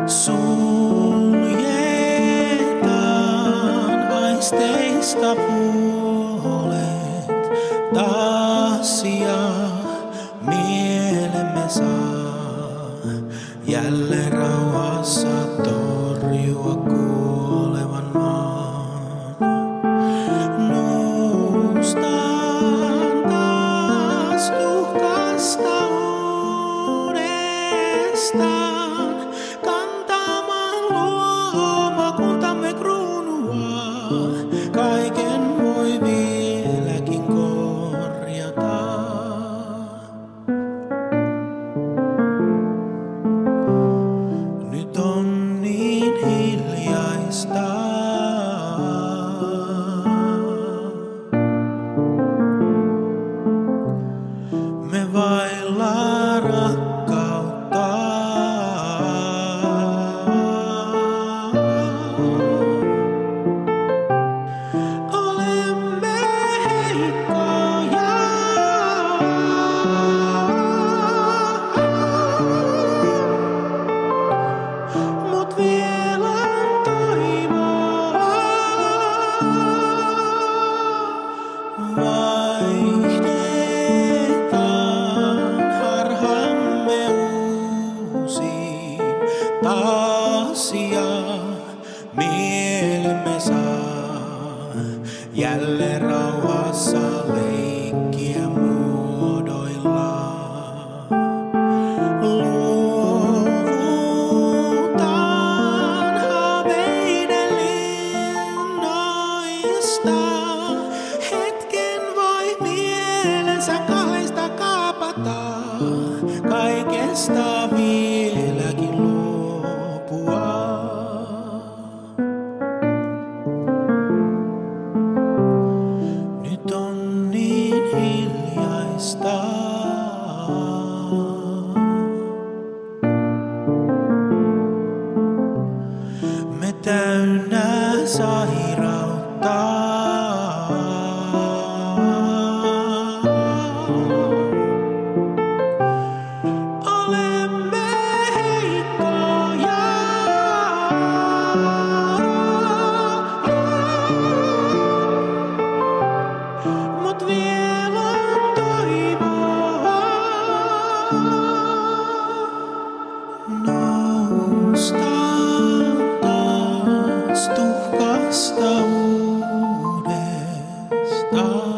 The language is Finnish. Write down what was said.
Suljetaan aisteista puolet taas ja mielemme saa jälleen rauhassa torjua kuolevan maan. Noustaan taas tuhkasta uudestaan, kantamaan luomakuntamme kruunua. Kaiken voi vieläkin korjata. Nyt on niin hiljaista. Me vailla rakkautta. Olemme heikkoja. Mut vielä on toivoa. Vaihdetaan harhamme uusiin taas ja mielemme saa jälleen rauhassa leikkiä muodoillaan. Luovutaan haaveiden linnoista. Hetken voi mielensä kahdesta kaapata, kaikesta vieläkin luopua. Nyt on niin hiljaista. Me täynnä sairautta. Olemme heikkoja. Mut vielä on toivoa. Noustaan taas tuhkasta uudestaan.